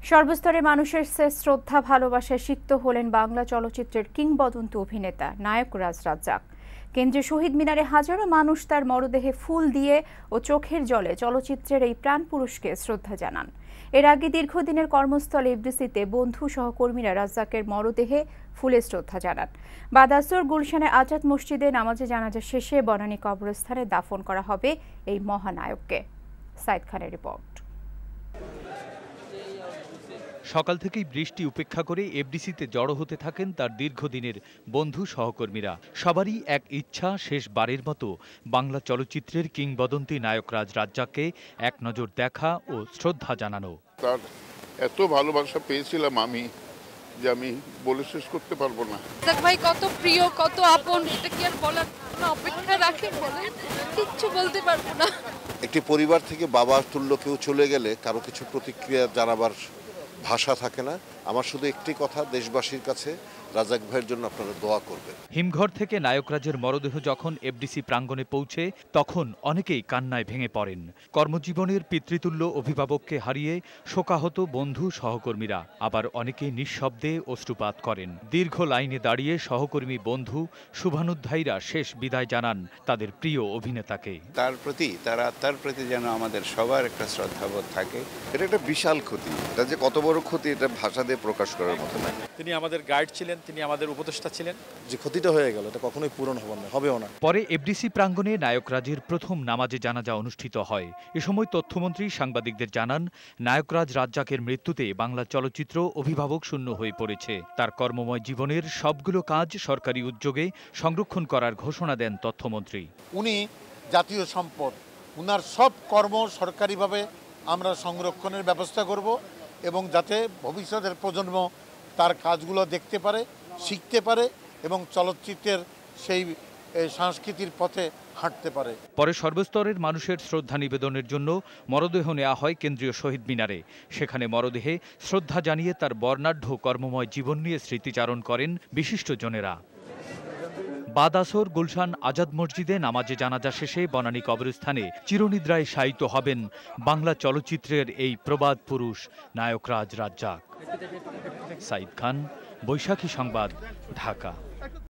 সর্বস্তরে মানুষের শ্রদ্ধা ভালোবাসায় সিক্ত হলেন বাংলা চলচ্চিত্রের কিংবদন্তি অভিনেতা নায়করাজ রাজ্জাক। কেন্দ্রীয় শহীদ মিনারে হাজারো মানুষ তার মরদেহে ফুল দিয়ে ও চোখের জলে চলচ্চিত্রের এই প্রাণ পুরুষকে শ্রদ্ধা জানান। এর আগে দীর্ঘদিনের কর্মস্থল এফডিসিতে বন্ধু সহকর্মীরা রাজ্জাকের মরদেহে ফুলের শ্রদ্ধা জানান। বাদাসুর গুলশানে আজাদ মসজিদে নামাজে জানাজা শেষে বনানী কবরস্থানে দাফন করা হবে এই মহানায়ককে। সাইদ খানের রিপোর্ট। সকাল থেকেই বৃষ্টি উপেক্ষা করে এফডিসিতে জড়ো হতে থাকেন তার দীর্ঘদিনের বন্ধু সহকর্মীরা। সবারই এক ইচ্ছা, শেষবারের মতো বাংলা চলচ্চিত্রের কিংবদন্তি নায়করাজ রাজ্জাককে এক নজর দেখা ও শ্রদ্ধা জানানো। তার এত ভালোবাসা পেয়েছিলাম আমি, যে আমি বলে শেষ করতে পারবো না। ভাই কত প্রিয়, কত আপন, এটা কি আর বলার অপেক্ষা রাখে? বলে কিচ্ছু বলতে পারবো না। একটি পরিবার থেকে বাবা তুল্য কেউ চলে গেলে কারো কিছু প্রতিক্রিয়া জানাবার ভাষা থাকে না। আমার শুধু একটি কথা, দেশবাসীর কাছে রাজ্জাক ভাইয়ের জন্য আপনারা দোয়া করবেন। হিমঘর থেকে নায়করাজের মরদেহ যখন এফডিসি প্রাঙ্গণে পৌঁছে তখন অনেকেই কান্নায় ভেঙে পড়েন। কর্মজীবনের পিতৃতুল্য অভিভাবককে হারিয়ে শোকাহত বন্ধু সহকর্মীরা, আবার অনেকেই নিঃশব্দে অশ্রুপাত করেন। দীর্ঘ লাইনে দাঁড়িয়ে সহকর্মী বন্ধু শুভানুধ্যায়ীরা শেষ বিদায় জানান তাদের প্রিয় অভিনেতাকে। তার আত্মার প্রতি যেন আমাদের সবার একটা শ্রদ্ধাবোধ থাকে। এটা একটা বিশাল ক্ষতি, এটা যে কত বড় ক্ষতি এটা ভাষা দিয়ে প্রকাশ করার মতো না। তিনি আমাদের গাইড ছিলেন, তিনি আমাদের উপদেষ্টা ছিলেন। যে ক্ষতিটা হয়ে গেল এটা কখনোই পূরণ হবেও না। পরে এফডিসি প্রাঙ্গণে নায়করাজের প্রথম নামাজে জানাজা অনুষ্ঠিত হয়। এ সময় তথ্যমন্ত্রী সাংবাদিকদের জানান, নায়করাজ রাজ্জাকের মৃত্যুতে বাংলা চলচ্চিত্র অভিভাবক শূন্য হয়ে পড়েছে। তার কর্মময় জীবনের সবগুলো কাজ সরকারি উদ্যোগে সংরক্ষণ করার ঘোষণা দেন তথ্যমন্ত্রী। উনি জাতীয় সম্পদ, উনার সব কর্ম সরকারিভাবে আমরা সংরক্ষণের ব্যবস্থা করব এবং যাতে ভবিষ্যতের প্রজন্ম তার কাজগুলো দেখতে পারে, শিখতে পারে এবং চলচ্চিত্রের সেই সংস্কৃতির পথে হাঁটতে পারে। পরে সর্বস্তরের মানুষের শ্রদ্ধা নিবেদনের জন্য মরদেহ নেওয়া হয় কেন্দ্রীয় শহীদ মিনারে। সেখানে মরদেহে শ্রদ্ধা জানিয়ে তার বর্ণাঢ্য কর্মময় জীবন নিয়ে স্মৃতিচারণ করেন বিশিষ্টজনেরা। বাদাসর গুলশান আজাদ মসজিদে নামাজে জানাজা শেষে বনানী কবরস্থানে চিরনিদ্রায় শায়িত হবেন বাংলা চলচ্চিত্রের এই প্রবাদ পুরুষ নায়করাজ রাজ্জাক। সাইদ খান, বৈশাখী সংবাদ, ঢাকা।